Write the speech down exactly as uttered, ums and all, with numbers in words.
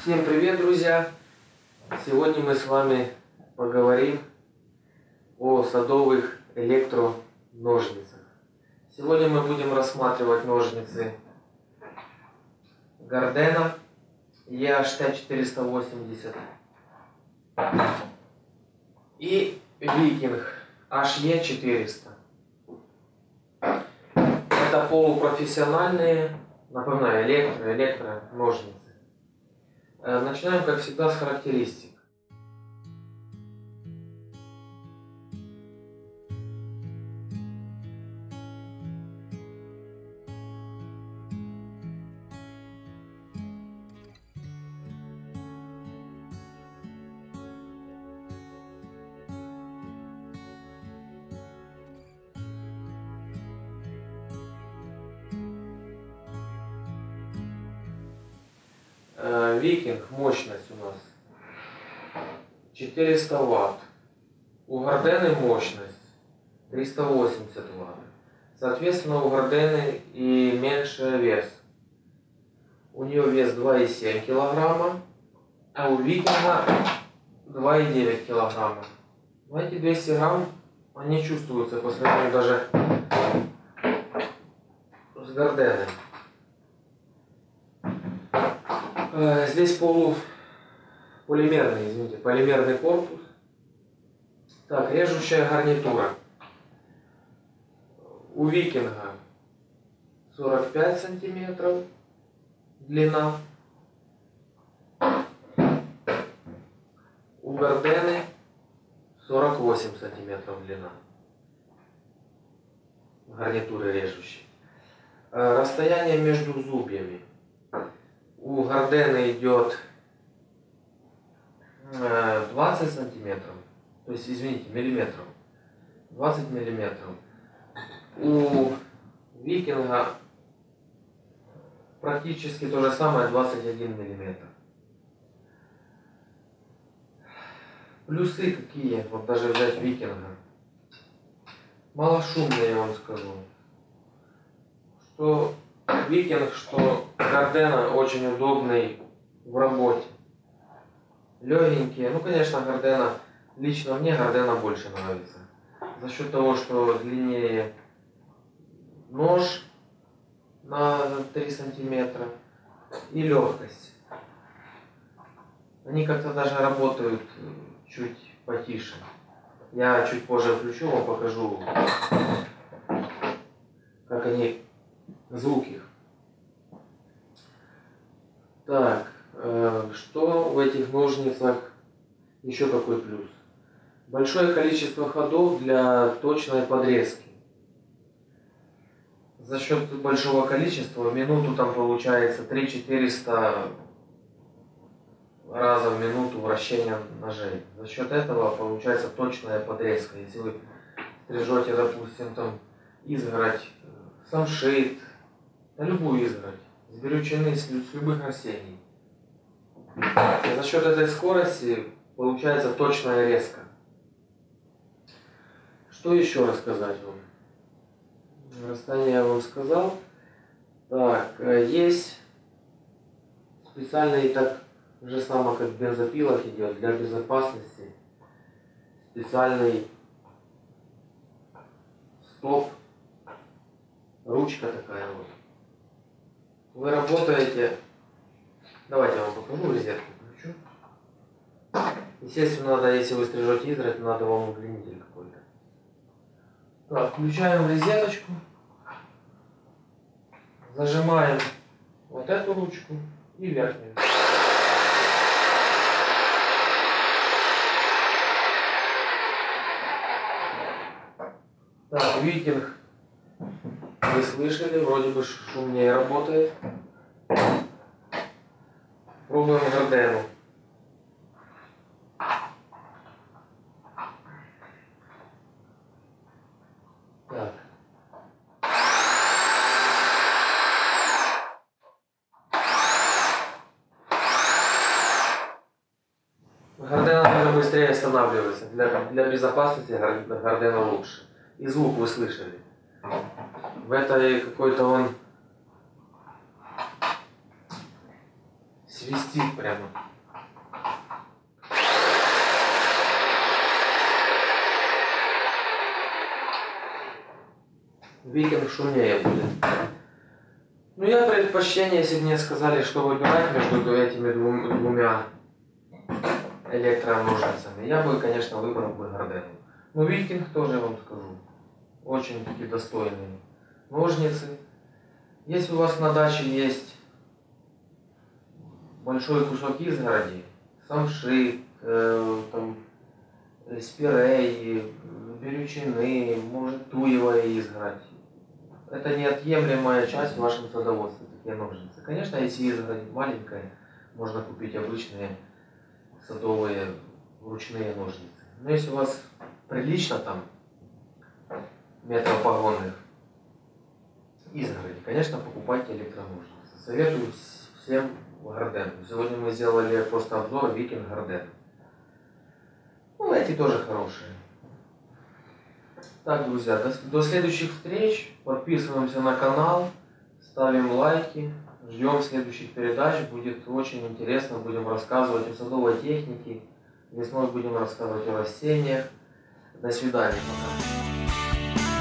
Всем привет, друзья! Сегодня мы с вами поговорим о садовых электроножницах. Сегодня мы будем рассматривать ножницы Gardena и эйч ти четыреста восемьдесят и Viking эйч и четыреста. Это полупрофессиональные, напоминаю, электро, электро ножницы. Начинаем, как всегда, с характеристик. Viking, мощность у нас четыреста ватт. У Gardena мощность триста восемьдесят ватт. Соответственно, у Gardena и меньше вес. У нее вес два и семь килограмма, а у Viking два и девять килограмма. Но эти двести грамм, они чувствуются по сравнению даже с Gardena. Здесь полу полимерный, извините, полимерный корпус. Так, режущая гарнитура. У Viking сорок пять сантиметров длина. У Gardena сорок восемь сантиметров длина. Гарнитуры режущие. Расстояние между зубьями. У Gardena идет двадцать сантиметров, то есть, извините, миллиметров, двадцать миллиметров. У Viking практически то же самое, двадцать один миллиметр. Плюсы какие, вот даже взять Viking. Малошумные, я вам скажу. Что Viking, что Gardena очень удобный в работе. Легенькие. Ну, конечно, Gardena, лично мне Gardena больше нравится. За счет того, что длиннее нож на три сантиметра и легкость. Они как-то даже работают чуть потише. Я чуть позже включу, вам покажу, как они, звук их. Так, э, что в этих ножницах еще какой плюс? Большое количество ходов для точной подрезки. За счет большого количества в минуту там получается три четыреста раза в минуту вращения ножей. За счет этого получается точная подрезка. Если вы стрижете, допустим, там изгородь, самшит, на любую изгородь, с берючины, с любых растений. И за счет этой скорости получается точная резка. Что еще рассказать вам? Расстояние я вам сказал. Так, есть специальный, так же самое, как в бензопилах идет, для безопасности, специальный стоп, ручка такая вот. Вы работаете, давайте я вам покажу, розетку включу. Естественно, надо, если вы стрижете изгородь, надо вам удлинитель какой-то. Так, включаем розеточку, зажимаем вот эту ручку и верхнюю. Так, Viking, вы слышали, вроде бы шумнее работает. Пробуем Gardena. Так. Gardena даже быстрее останавливается. Для, для безопасности Gardena лучше. И звук вы слышали. В этой какой-то он свистит прямо. Викинг шумнее будет. Ну, я предпочтение, если бы мне сказали, что выбирать между этими двумя электроножницами, я бы, конечно, выбрал бы Гардену. Но Викинг тоже, я вам скажу, очень такие достойные ножницы. Если у вас на даче есть большой кусок изгороди, самшит, э, там, спирей, берючины, может, туевая изгородь, это неотъемлемая часть в вашем садоводстве, такие ножницы. Конечно, если изгородь маленькая, можно купить обычные садовые ручные ножницы. Но если у вас прилично там метров погонных изгороди, конечно, покупайте электроножницы. Советую всем Гардену. Сегодня мы сделали просто обзор Викинг Гарден. Ну, эти тоже хорошие. Так, друзья, до, до следующих встреч. Подписываемся на канал, ставим лайки, ждем следующих передач. Будет очень интересно, будем рассказывать о садовой технике. Весной будем рассказывать о растениях. До свидания. Пока.